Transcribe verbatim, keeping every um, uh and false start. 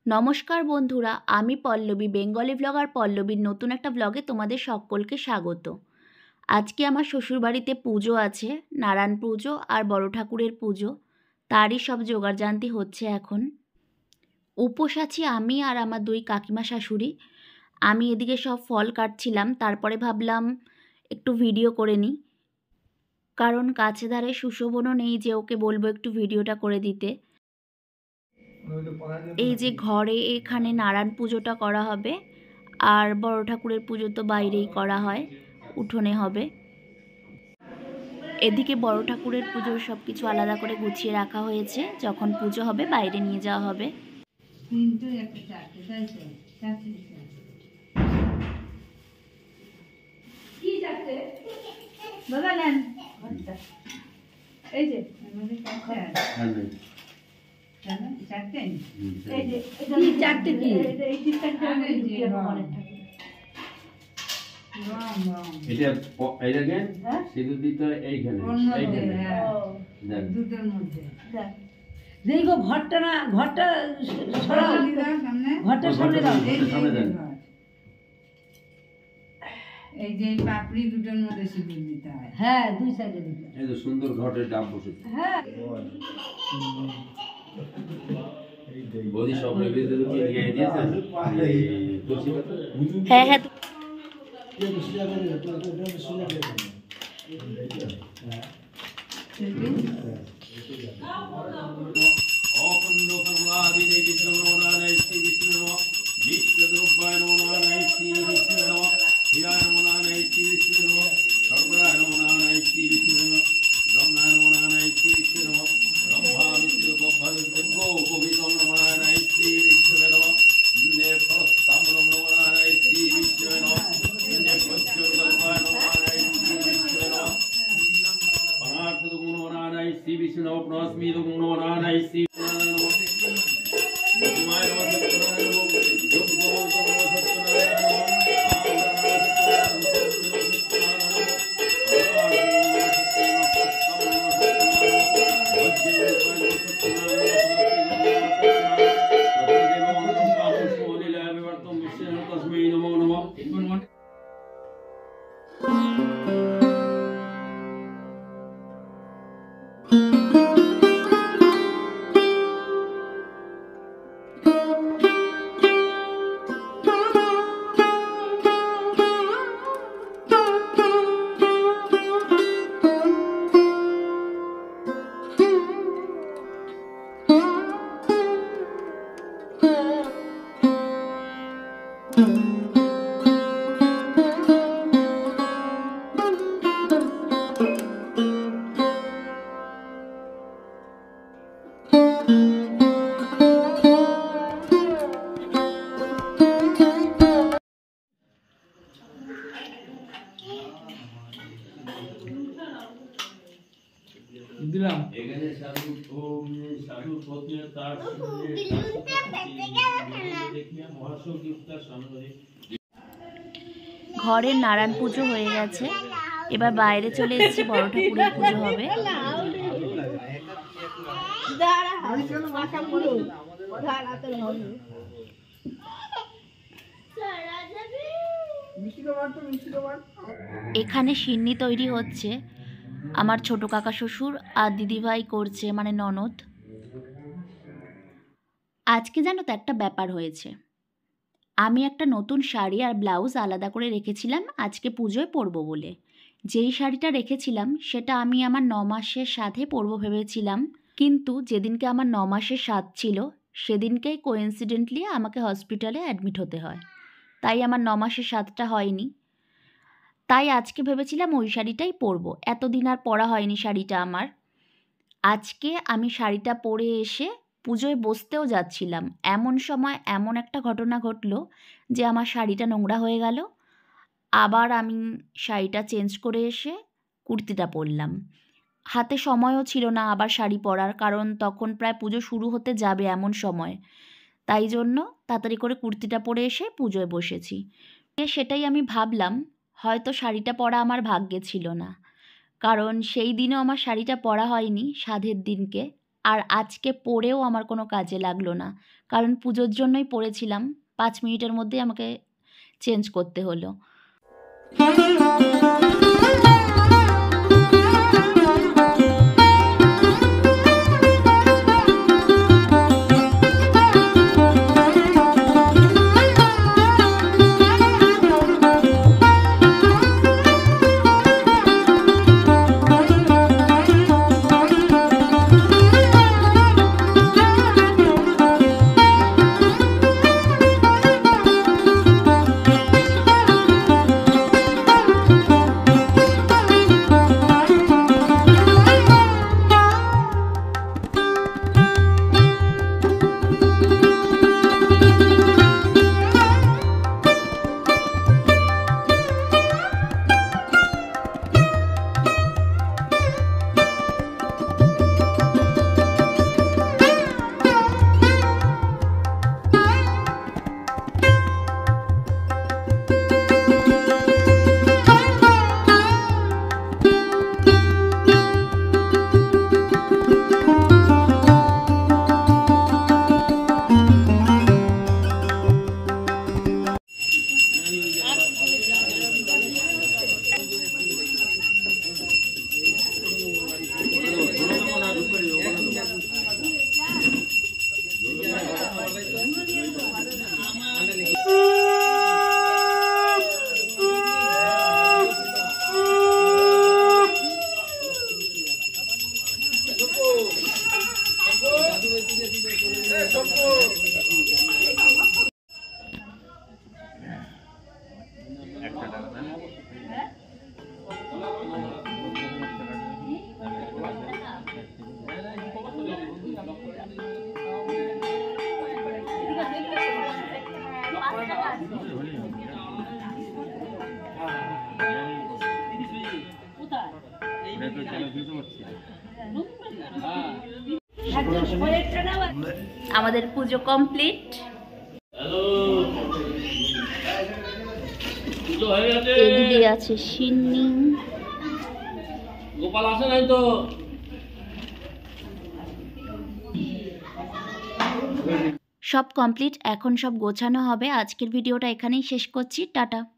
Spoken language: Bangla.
নমস্কার বন্ধুরা, আমি পল্লবী, বেঙ্গলি ব্লগার পল্লবীর নতুন একটা ব্লগে তোমাদের সকলকে স্বাগত। আজকে আমার শ্বশুরবাড়িতে পুজো আছে, নারায়ণ পুজো আর বড় ঠাকুরের পুজো। তারই সব জোগাড়জান্তি হচ্ছে এখন। উপোস আছি আমি আর আমার দুই কাকিমা শাশুড়ি। আমি এদিকে সব ফল কাটছিলাম, তারপরে ভাবলাম একটু ভিডিও করে নিই, কারণ কাছে ধারে সুশোভনও নেই যে ওকে বলবো একটু ভিডিওটা করে দিতে। এই যে ঘরে এখানে নারায়ণ পুজোটা করা হবে, আর বড় ঠাকুরের পুজো তো বাইরেই করা হয়, উঠোনে হবে। এদিকে বড় ঠাকুরের পুজোর সব কিছু আলাদা করে গুছিয়ে রাখা হয়েছে, যখন পুজো হবে বাইরে নিয়ে যাওয়া হবে। এই যে চারটে কি এটা এটা কেন সিঁদুর দিতে এইখানে দুটোর মধ্যে দেখো ঘরটা না, ঘরটা সরাও, ঘরটা সামনে দাও। এই যে পাপড়ি দুটোর মধ্যে সিঁদুর দিতে হয়। হ্যাঁ, দুই সাইডে দিতে। এই যে সুন্দর ঘটের ডাব বসেছে। হ্যাঁ, বৌদি সব রেভিতে তো নিয়ে দিয়েছেন। হ্যাঁ হ্যাঁ অখণ্ড কমলাদি দেবী নমঃ শ্রী বিষ্ণু নমঃ বিষ্ণুরূপায় নমঃ শ্রী বিষ্ণু নমঃ হিরায় নমঃ শ্রী বিষ্ণু নমঃ সর্বদায় নমঃ শ্রী বিষ্ণু নমঃ ব্রহ্মায় নমঃ শ্রী বিষ্ণু নমঃ ব্রহ্মা বিষ্ণু গো গোবিন্দম নমঃ শ্রী বিষ্ণু নমঃ নে ফলস্তাম্বরম নমঃ শ্রী বিষ্ণু নমঃ নে পঞ্চরূপায় নমঃ শ্রী বিষ্ণু নমঃ পরার্থ নমঃ শ্রী বিষ্ণু নমঃ প্রস্মি নমঃ শ্রী দিলাম এখানে সাধু ওম সাধু পত্নী তার দেখিয়া মহাসংকীর্তন সামনে ঘরের নারায়ণ পুজো হয়ে গেছে, এবার বাইরে চলে এসেছি, বড় ঠাকুরের পুজো হবে। এখানে সিন্নি তৈরি হচ্ছে, আমার ছোট কাকা শ্বশুর আর দিদিভাই করছে, মানে ননদ। আজকে জানো তো একটা ব্যাপার হয়েছে, আমি একটা নতুন শাড়ি আর ব্লাউজ আলাদা করে রেখেছিলাম আজকে পুজোয় পরবো বলে। যেই শাড়িটা রেখেছিলাম সেটা আমি আমার ন মাসের সাথে পরবো ভেবেছিলাম, কিন্তু যেদিনকে আমার ন মাসের সাথ ছিল সেদিনকেই কোইন্সিডেন্টলি আমাকে হসপিটালে অ্যাডমিট হতে হয়, তাই আমার ন মাসের সাথটা হয়নি। তাই আজকে ভেবেছিলাম ওই শাড়িটাই পরবো, এতদিন আর পরা হয়নি শাড়িটা আমার। আজকে আমি শাড়িটা পরে এসে পুজোয় বসতেও যাচ্ছিলাম, এমন সময় এমন একটা ঘটনা ঘটলো যে আমার শাড়িটা নোংরা হয়ে গেল। আবার আমি শাড়িটা চেঞ্জ করে এসে কুর্তিটা পরলাম। হাতে সময়ও ছিল না আবার শাড়ি পরার, কারণ তখন প্রায় পুজো শুরু হতে যাবে এমন সময়, তাই জন্য তাড়াতাড়ি করে কুর্তিটা পরে এসে পুজোয় বসেছি। সেটাই আমি ভাবলাম, হয়তো শাড়িটা পরা আমার ভাগ্যে ছিল না, কারণ সেই দিনও আমার শাড়িটা পরা হয়নি সাধের দিনকে। আর আজকে পরেও আমার কোনো কাজে লাগলো না, কারণ পুজোর জন্যই পরেছিলাম। পাঁচ মিনিটের মধ্যেই আমাকে চেঞ্জ করতে হলো। আমাদের পুজো কমপ্লিট। এদিকে আছে সিন্নি, গোপাল আসে নাই তো। সব কমপ্লিট, এখন সব গোছানো হবে। আজকের ভিডিওটা এখানেই শেষ করছি, টাটা।